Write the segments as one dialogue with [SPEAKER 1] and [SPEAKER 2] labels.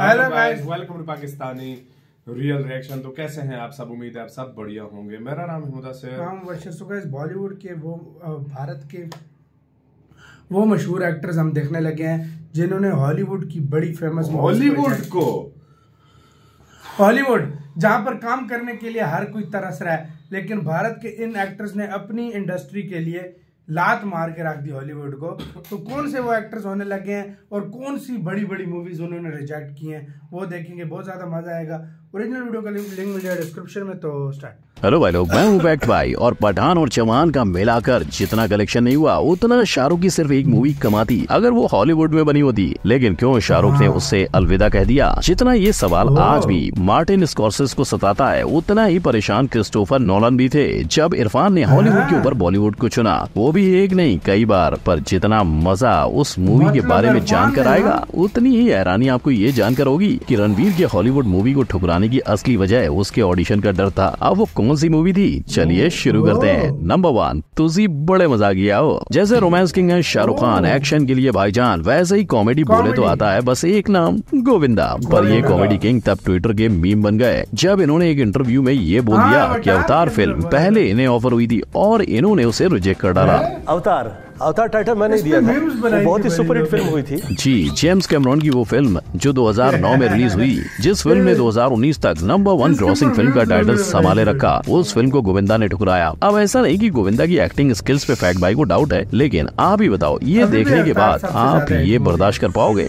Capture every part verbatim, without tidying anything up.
[SPEAKER 1] Hello guys, welcome to Pakistani real reaction. तो कैसे हैं आप सब? उम्मीद है आप सब बढ़िया होंगे। मेरा नाम है मुदस्सिर।
[SPEAKER 2] नाम वर्षित। सो गाइस, बॉलीवुड के वो भारत के वो मशहूर एक्टर्स हम देखने लगे हैं जिन्होंने हॉलीवुड की बड़ी फेमस
[SPEAKER 1] हॉलीवुड को
[SPEAKER 2] हॉलीवुड जहां पर काम करने के लिए हर कोई तरस रहा है, लेकिन भारत के इन एक्टर्स ने अपनी इंडस्ट्री के लिए लात मार के रख दी हॉलीवुड को। तो कौन से वो एक्टर्स होने लगे हैं और कौन सी बड़ी बड़ी मूवीज उन्होंने रिजेक्ट की हैं वो देखेंगे, बहुत ज्यादा मजा आएगा। ओरिजिनल वीडियो का लिंक मिल जाएगा डिस्क्रिप्शन में। तो स्टार्ट।
[SPEAKER 3] हेलो भाई लोग, मैं हूँ बैक्ट भाई। और पठान और चमान का मिलाकर जितना कलेक्शन नहीं हुआ उतना शाहरुख की सिर्फ एक मूवी कमाती अगर वो हॉलीवुड में बनी होती। लेकिन क्यों शाहरुख ने उससे अलविदा कह दिया? जितना ये सवाल आज भी मार्टिन स्कॉर्सेज़ को सताता है, उतना ही परेशान क्रिस्टोफर नोलन भी थे जब इरफान ने हॉलीवुड के ऊपर बॉलीवुड को चुना, वो भी एक नहीं कई बार। पर जितना मजा उस मूवी के बारे में जानकर आएगा, उतनी ही हैरानी आपको ये जानकर होगी कि रणवीर के हॉलीवुड मूवी को ठुकराने की असली वजह उसके ऑडिशन का डर था। अब वो कौन सी मूवी थी? चलिए शुरू करते हैं। नंबर वन, तुझी बड़े मजाकिया हो। जैसे रोमांस किंग है शाहरुख खान, एक्शन के लिए भाईजान, वैसे ही कॉमेडी बोले तो आता है बस एक नाम, गोविंदा। पर ये कॉमेडी किंग तब ट्विटर के मीम बन गए जब इन्होंने एक इंटरव्यू में ये बोल दिया कि अवतार फिल्म पहले इन्हें ऑफर हुई थी और इन्होंने उसे रिजेक्ट कर डाला।
[SPEAKER 4] अवतार अवतार टाइटल मैंने दिया था, वो बहुत ही सुपरहिट फिल्म हुई थी।
[SPEAKER 3] जी, जेम्स कैमरॉन की वो फिल्म जो दो हज़ार नौ में रिलीज हुई, जिस फिल्म ने दो हज़ार उन्नीस तक नंबर वन ग्रॉसिंग फिल्म का टाइटल संभाले रखा, उस फिल्म को गोविंदा ने ठुकराया। अब ऐसा नहीं कि गोविंदा की एक्टिंग स्किल्स पे फैक्ट भाई को डाउट है, लेकिन आप ही बताओ, ये देखने के बाद आप ये बर्दाश्त कर पाओगे?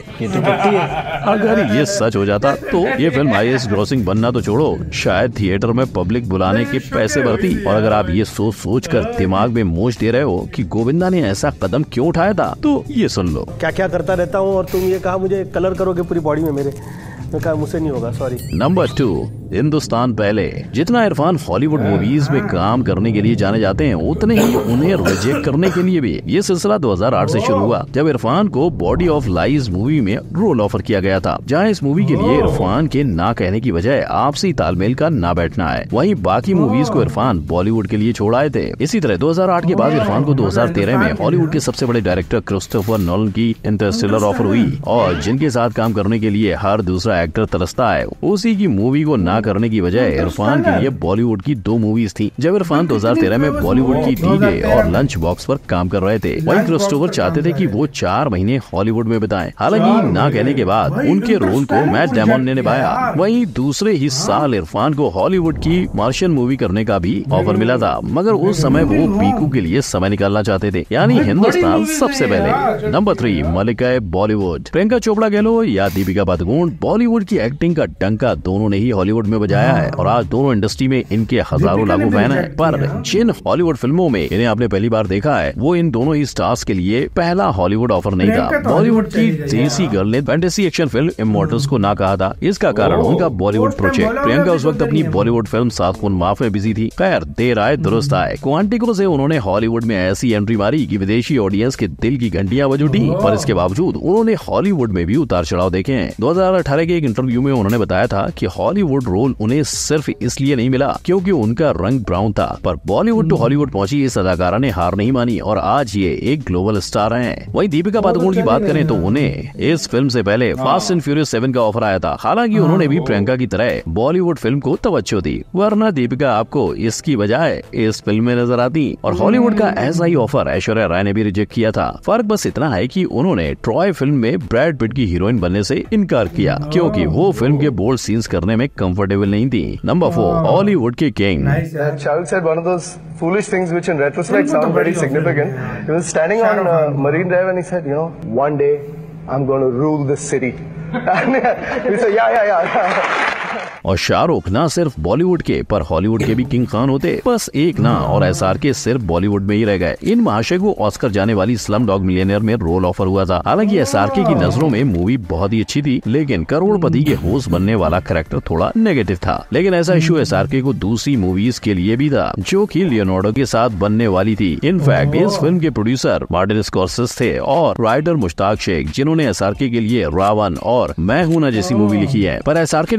[SPEAKER 3] अगर ये सच हो जाता तो ये फिल्म हाईएस्ट ग्रॉसिंग बनना तो छोड़ो, शायद थिएटर में पब्लिक बुलाने के पैसे भरती। और अगर आप ये सोच सोच कर दिमाग में मोच दे रहे हो कि गोविंदा ने ऐसा कदम क्यों उठाया था, तो ये सुन लो।
[SPEAKER 4] क्या क्या करता रहता हूँ और तुम ये कहा मुझे कलर करोगे पूरी बॉडी में मेरे, मैं कहा मुझसे नहीं होगा, सॉरी।
[SPEAKER 3] नंबर टू, हिंदुस्तान पहले। जितना इरफान हॉलीवुड मूवीज में काम करने के लिए जाने जाते हैं, उतने ही उन्हें रिजेक्ट करने के लिए भी। ये सिलसिला दो हज़ार आठ से शुरू हुआ जब इरफान को बॉडी ऑफ लाइज मूवी में रोल ऑफर किया गया था, जहां इस मूवी के लिए इरफान के ना कहने की वजह आपसी तालमेल का ना बैठना है। वहीं बाकी मूवीज को इरफान बॉलीवुड के लिए छोड़ आए थे। इसी तरह दो हज़ार आठ के बाद इरफान को दो हज़ार तेरह में हॉलीवुड के सबसे बड़े डायरेक्टर क्रिस्टोफर नोलन की इंटरस्टेलर ऑफर हुई, और जिनके साथ काम करने के लिए हर दूसरा एक्टर तरसता है, उसी की मूवी को ना करने की वजह इरफान के लिए बॉलीवुड की दो मूवीज थी। जब इरफान दो हज़ार तेरह में बॉलीवुड की डी डे और लंच बॉक्स पर काम कर रहे थे, वहीं क्रिस्टोफर चाहते थे कि वो चार महीने हॉलीवुड में बिताएं। हालांकि ना कहने के बाद उनके रोल को मैट डेमन ने निभाया। वहीं दूसरे ही साल इरफान को हॉलीवुड की मार्शियन मूवी करने का भी ऑफर मिला था, मगर उस समय वो पीकू के लिए समय निकालना चाहते थे, यानी हिंदुस्तान सबसे पहले। नंबर थ्री, मलिका बॉलीवुड। प्रियंका चोपड़ा कह लो या दीपिका पादुकोण, बॉलीवुड की एक्टिंग का डंका दोनों ने ही हॉलीवुड में बजाया है, और आज दोनों इंडस्ट्री में इनके हजारों लागू फैन हैं। पर जिन हॉलीवुड फिल्मों में इन्हें आपने पहली बार देखा है, वो इन दोनों ही स्टार्स के लिए पहला हॉलीवुड ऑफर नहीं था। बॉलीवुड की देसी गर्ल ने फैंटेसी एक्शन फिल्म इमॉर्टल्स को ना कहा था। इसका कारण उनका बॉलीवुड प्रोजेक्ट। प्रियंका उस वक्त अपनी बॉलीवुड फिल्म सात खून माफ में बिजी थी। खैर, देर आए दुरुस्त आए। क्वांटिको से उन्होंने हॉलीवुड में ऐसी एंट्री मारी कि विदेशी ऑडियंस के दिल की घंटियां बज उठी। पर इसके बावजूद उन्होंने हॉलीवुड में भी उतार चढ़ाव देखे हैं। दो हज़ार अठारह के एक इंटरव्यू में उन्होंने बताया था कि हॉलीवुड रोल उन्हें सिर्फ इसलिए नहीं मिला क्योंकि उनका रंग ब्राउन था, पर बॉलीवुड टू हॉलीवुड पहुंची इस अदाकारा ने हार नहीं मानी और आज ये एक ग्लोबल स्टार हैं। वहीं दीपिका पादुकोण की बात करें तो उन्हें इस फिल्म से पहले फास्ट एंड फ्यूरियस सेवन का ऑफर आया था। हालांकि उन्होंने भी प्रियंका की तरह बॉलीवुड फिल्म को तवज्जो दी, वरना दीपिका आपको इसकी बजाय इस फिल्म में नजर आती। और हॉलीवुड का ऐसा ही ऑफर ऐश्वर्या राय ने भी रिजेक्ट किया था। फर्क बस इतना है कि उन्होंने ट्रॉय फिल्म में ब्रैड पिट की हीरोइन बनने से इनकार किया क्योंकि वो फिल्म के बोल्ड सीन्स करने में कंफर्टेबल नहीं थी। नंबर फोर, हॉलीवुड के king.
[SPEAKER 5] Shahrukh said one of those foolish things which in retrospect sound very significant. He was standing on uh, Marine Drive and he said, you know, one day I'm going to rule this city. And he said, yeah, yeah, yeah.
[SPEAKER 3] और शाहरुख ना सिर्फ बॉलीवुड के पर Hollywood के भी king Khan होते। बस एक ना और एसआर के सिर्फ बॉलीवुड में ही रह गए। इन महाशय को ऑस्कर जाने वाली स्लम डॉग मिलियनेयर में रोल ऑफर हुआ था। हालांकि एसआरके की नजरों में मूवी बहुत ही अच्छी थी, लेकिन करोड़पति के होस्ट बनने वाला कैरेक्टर थोड़ा नेगेटिव था। लेकिन ऐसा इशू एसआरके को दूसरी मूवीज के लिए भी था जो कि लियोनार्डो के साथ बनने वाली थी। इनफैक्ट इस फिल्म के प्रोड्यूसर मार्टिन स्कॉर्सेज़ थे और राइटर मुश्ताक शेख, जिन्होंने एसआरके के लिए रावण और मैं हूं ना जैसी मूवी लिखी है। पर एसआरके ने इस मूवी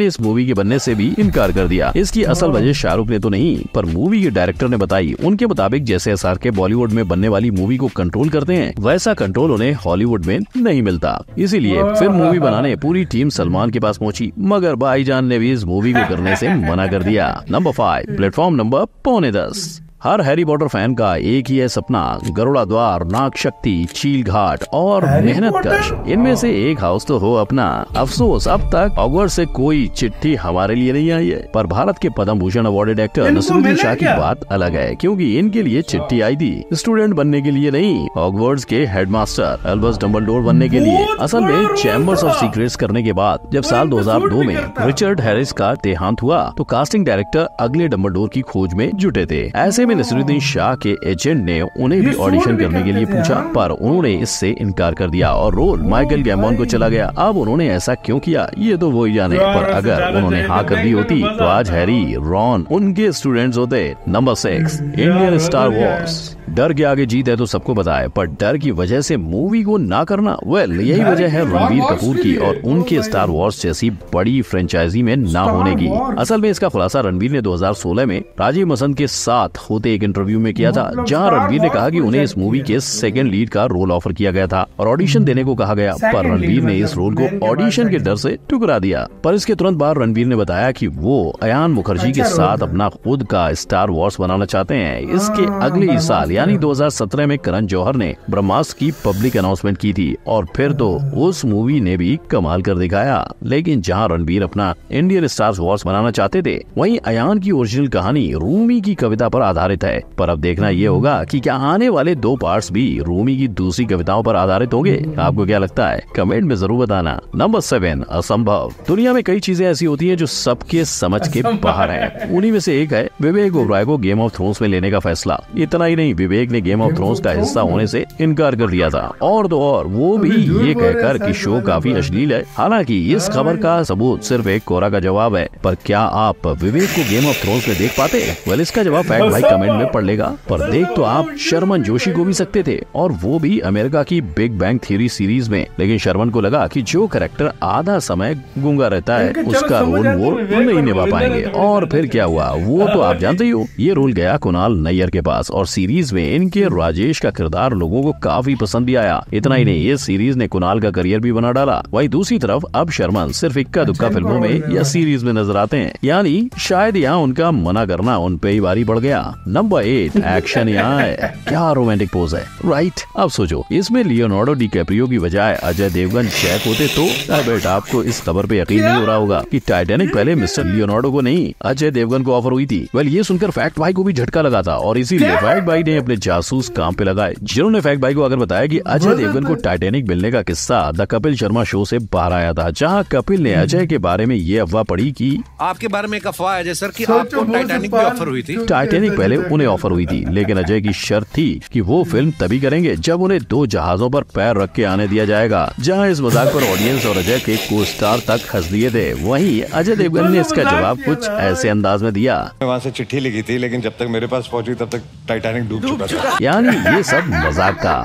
[SPEAKER 3] मूवी के बनने से भी इनकार कर दिया। इसकी असल वजह शाहरुख ने तो नहीं, पर मूवी के डायरेक्टर ने बताई। उनके मुताबिक जैसे एस आर के बॉलीवुड में बनने वाली मूवी को कंट्रोल करते हैं, वैसा कंट्रोल उन्हें हॉलीवुड में नहीं मिलता। इसीलिए फिर मूवी बनाने पूरी टीम सलमान के पास पहुंची, मगर भाईजान ने भी इस मूवी को करने से मना कर दिया। नंबर फाइव, प्लेटफॉर्म नंबर पौने दस। हर हैरी पॉटर फैन का एक ही है सपना, गरुड़ा द्वार, नाग शक्ति, चील घाट और मेहनत कश, इनमें से एक हाउस तो हो अपना। अफसोस अब तक हॉगवर्ट्स से कोई चिट्ठी हमारे लिए नहीं आई है। पर भारत के पद्म भूषण अवार्डेड एक्टर नसीरुद्दीन शाह की बात अलग है, क्योंकि इनके लिए चिट्ठी आई थी, स्टूडेंट बनने के लिए नहीं, हॉगवर्ट्स के हेडमास्टर अल्बस डम्बलडोर बनने के लिए। असल में चैम्बर्स ऑफ सीक्रेट्स करने के बाद जब साल दो हज़ार दो में रिचर्ड हैरिस का देहांत हुआ, तो कास्टिंग डायरेक्टर अगले डम्बलडोर की खोज में जुटे थे। ऐसे में नसीरुद्दीन शाह के एजेंट ने उन्हें भी ऑडिशन करने के लिए पूछा, पर उन्होंने इससे इनकार कर दिया और रोल माइकल गैम्बॉन को चला गया। अब उन्होंने ऐसा क्यों किया ये तो वो ही जाने, पर अगर उन्होंने हाँ कर दी होती तो आज हैरी, रॉन उनके स्टूडेंट्स होते। Number six, Indian star wars. डर के आगे जीत है तो सबको पता है, पर डर की वजह से मूवी को ना करना, वेल यही वजह है रणबीर कपूर की और उनके स्टार वॉर्स जैसी बड़ी फ्रेंचाइजी में ना होने की। असल में इसका खुलासा रणबीर ने दो हज़ार सोलह में राजीव मसंद के साथ होते एक इंटरव्यू में किया था, जहां रणबीर ने कहा कि उन्हें इस मूवी के सेकंड लीड का रोल ऑफर किया गया था और ऑडिशन देने को कहा गया, पर रणबीर ने इस रोल को ऑडिशन के डर से ठुकरा दिया। पर इसके तुरंत बाद रणबीर ने बताया कि वो अयान मुखर्जी के साथ अपना खुद का स्टार वॉर्स बनाना चाहते हैं। इसके अगले ही साल यानी दो हज़ार सत्रह में करण जौहर ने ब्रह्मास्त्र की पब्लिक अनाउंसमेंट की थी और फिर तो उस मूवी ने भी कमाल कर दिखाया। लेकिन जहां रणबीर अपना इंडियन स्टार वॉर्स बनाना चाहते थे, वहीं अयान की ओरिजिनल कहानी रूमी की कविता पर आधारित है। पर अब देखना ये होगा कि क्या आने वाले दो पार्ट्स भी रूमी की दूसरी कविताओं पर आधारित होंगे। आपको क्या लगता है, कमेंट में जरूर बताना। नंबर सेवन, असंभव। दुनिया में कई चीजें ऐसी होती हैं जो सबके समझ के बाहर है। उन्हीं में से एक है विवेक ओबराय को गेम ऑफ थ्रोन्स में लेने का फैसला। इतना ही नहीं, विवेक ने गेम ऑफ थ्रोन्स का हिस्सा होने से इनकार कर दिया था, और तो और वो भी ये कहकर कि शो काफी अश्लील है। हालांकि इस खबर का सबूत सिर्फ एक कोरा का जवाब है। पर क्या आप विवेक को गेम ऑफ थ्रोन्स में देख पाते? वेल इसका जवाब फैक्ट भाई कमेंट में पढ़ लेगा। पर देख तो आप शर्मन जोशी को भी सकते थे, और वो भी अमेरिका की बिग बैंग थ्योरी सीरीज में। लेकिन शर्मन को लगा कि जो कैरेक्टर आधा समय गूंगा रहता है उसका रोल वो नहीं निभा पाएंगे, और फिर क्या हुआ वो तो आप जानते ही हो। ये रोल गया कुणाल नैयर के पास और सीरीज में इनके राजेश का किरदार लोगों को काफी पसंद भी आया। इतना ही नहीं, इस सीरीज ने कुणाल का करियर भी बना डाला। वहीं दूसरी तरफ अब शर्मन सिर्फ इक्का दुक्का फिल्मों में या सीरीज में नजर आते हैं, यानी शायद यहाँ उनका मना करना उन पे ही भारी पड़ गया। नंबर एट, एक्शन यहाँ है। क्या रोमांटिक पोज है, राइट? अब सोचो, इसमें लियोनार्डो डिकैप्रियो की बजाय अजय देवगन शेफ होते तो बेटा आपको इस खबर पे यकीन नहीं हो रहा होगा कि टाइटैनिक पहले मिस्टर लियोनार्डो को नहीं अजय देवगन को ऑफर हुई थी। वेल ये सुनकर फैक्ट भाई को भी झटका लगा था, और इसीलिए फैक्ट भाई ने अपने जासूस काम पे लगाए, जिन्होंने फैक्ट भाई को अगर बताया कि अजय देवगन को टाइटैनिक मिलने का किस्सा द कपिल शर्मा शो से बाहर आया था, जहां कपिल ने अजय के बारे में ये अफवाह पड़ी कि
[SPEAKER 6] आपके बारे में एक अफवाह है सर कि आपको टाइटैनिक भी ऑफर हुई थी।
[SPEAKER 3] टाइटैनिक पहले उन्हें ऑफर हुई थी, लेकिन अजय की शर्त थी कि वो फिल्म तभी करेंगे जब उन्हें दो जहाजों पर पैर रख के आने दिया जाएगा, जहां इस मजाक पर ऑडियंस और अजय के को स्टार तक हंस दिए थे। वहीं अजय देवगन ने इसका जवाब कुछ ऐसे अंदाज में दिया,
[SPEAKER 7] वहाँ से चिट्ठी लिखी थी, लेकिन जब तक मेरे पास पहुंची तब तक टाइटैनिक डूब चुका था।
[SPEAKER 3] यानी ये सब मजाक था।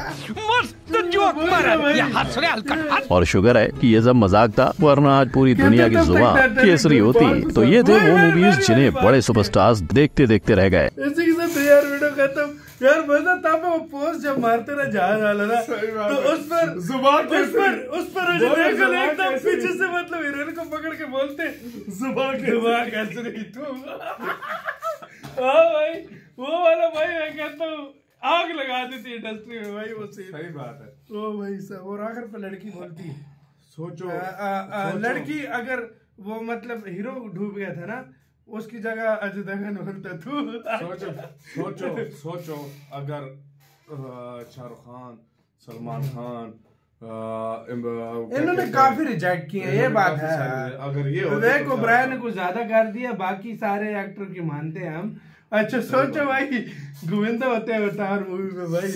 [SPEAKER 3] और शुगर है कि ये सब मजाक था, वरना आज पूरी दुनिया की जुबान केसरी होती। तो ये थे वो मूवीज जिन्हें बड़े सुपरस्टार्स देखते देखते रह गए।
[SPEAKER 2] इसी के साथ यार वीडियो खत्म। यार मजा तब वो पोस्ट जब मारते ना जहाज वाला ना, तो उस पर जुबान उस पर उस पर देखो एकदम पीछे से मतलब हीरोइन को पकड़ के बोलते जुबान के जुबान कैसे रही तू। हाँ भाई वो वाला भाई मैं कहता हूँ आग लगा देती इंडस्ट्री में भाई, वो सही बात है। ओ भाई सब, और आखिर पे लड़की बोलती है, सोचो, आ, आ, आ, सोचो। लड़की अगर वो मतलब हीरो डूब गया था ना, उसकी जगह अजय देवगन बोलता तू।
[SPEAKER 1] सोचो सोचो सोचो अगर शाहरुख खान, सलमान खान,
[SPEAKER 2] इन्होंने काफी रिजेक्ट किए, ये बात है।
[SPEAKER 1] अगर ये
[SPEAKER 2] विवेक ओबराय ने कुछ ज्यादा कर दिया, बाकी सारे एक्टर की मानते हैं हम। अच्छा सोचो भाई गोविंदा होते हैं अवतार मूवी में भाई,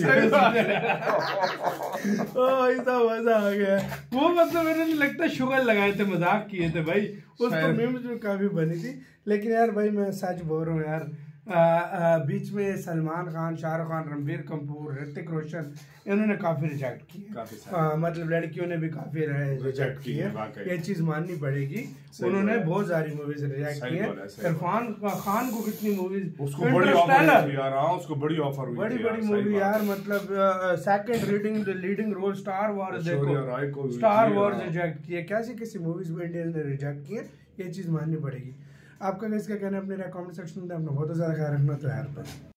[SPEAKER 2] ओ ऐसा मजा आ गया। वो मतलब इन्होंने लगता है शुगर लगाए थे, मजाक किए थे भाई, उस पर मीम्स में काफी बनी थी। लेकिन यार भाई मैं सच बोल रहा हूँ यार, आ, आ, बीच में सलमान खान, शाहरुख खान, रणबीर कपूर, ऋतिक रोशन, इन्होंने काफी रिजेक्ट किए।
[SPEAKER 1] काफी
[SPEAKER 2] आ, मतलब लड़कियों ने भी काफी रिजेक्ट की है, ये चीज माननी पड़ेगी। उन्होंने बहुत सारी मूवीज रिजेक्ट की है। इरफान खान को कितनी मूवीज,
[SPEAKER 1] उसको बड़ी ऑफर हुई यार, हाँ उसको बड़ी ऑफर हुई,
[SPEAKER 2] बड़ी बड़ी मूवी यार, मतलब second reading leading role star wars, देखो स्टार वॉर्स रिजेक्ट किए, कैसी कैसी मूवीज इंडिया ने रिजेक्ट किए, ये चीज माननी पड़ेगी। आपका किसका कहना है अपने कमेंट सेक्शन में, अपना बहुत ज्यादा ख्याल रखना तो यार पर।